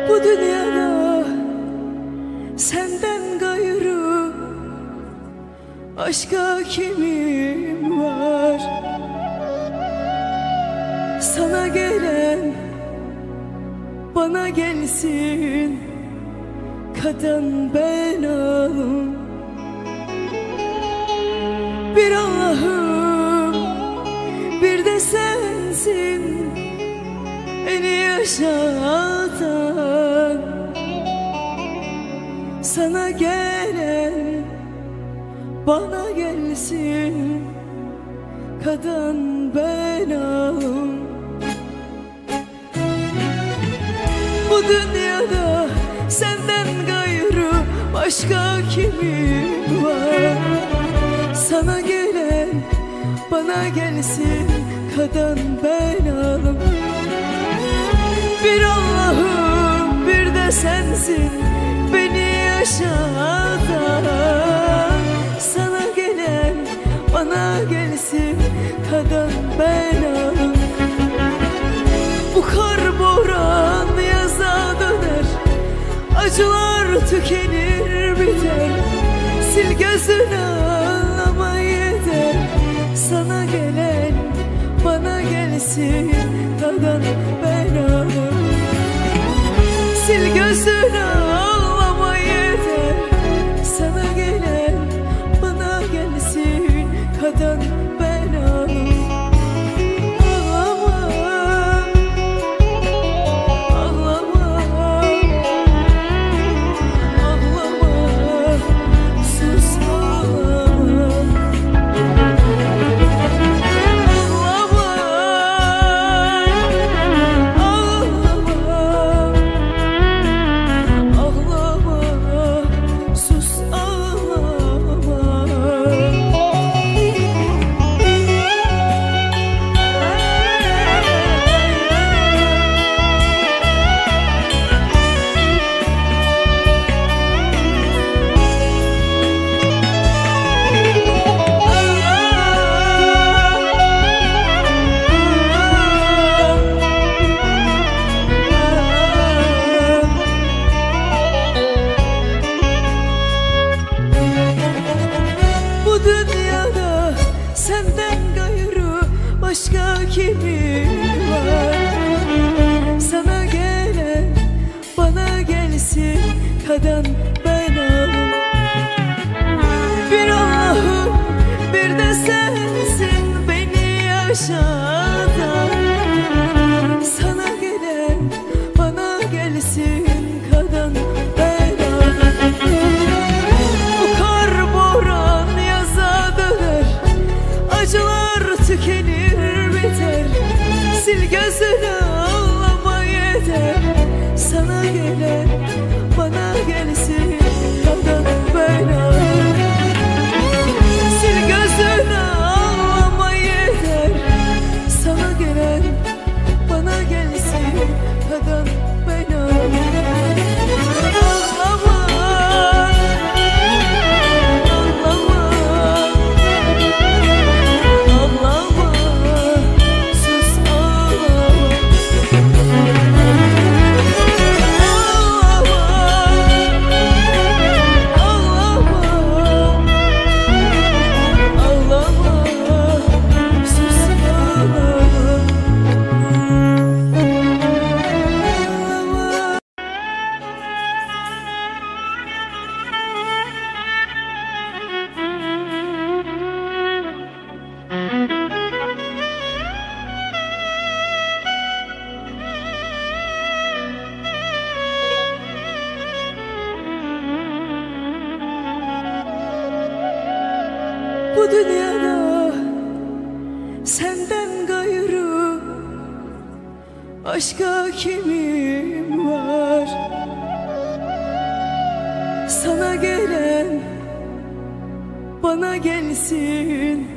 Bu dünyada senden gayrı başka kimim var? Sana gelen bana gelsin, kadın ben ağım. Bir Allah'ım, bir de sensin beni yaşatan. Sana gelen bana gelsin, kadın ben ağım. Bu dünyada senden gayrı başka kimim var? Sana gelen bana gelsin, kadın ben ağım. Bir Allah'ım, bir de sensin beni yaşatan. Sana gelen bana gelsin, kadın ben ağım. Bu kar boran yaza döner, acılar tükenir biter. Sil gözünü ağlama yeter. Sana gelen bana gelsin, kadın ben ağım. Sil gözünü ağlama yeter. Sana gelen bana gelsin, kadın ben ağım. Senden gayrı başka kimim var? Sana gelen bana gelsin, kadın ben ağım. Bir Allah'ım, bir de sensin beni yaşatan. Sana gelen bana gelsin, kadın ben ağım. Bu kar boran yaza döner, acılar tükenir biter. Sil gözünü ağlama yeter. Sana gelen bana gelsin, kadın ben ağım. Sil gözünü ağlama yeter. Sana gelen bana gelsin, kadın ben ağım. Bu dünyada senden gayrı başka kimim var? Sana gelen bana gelsin,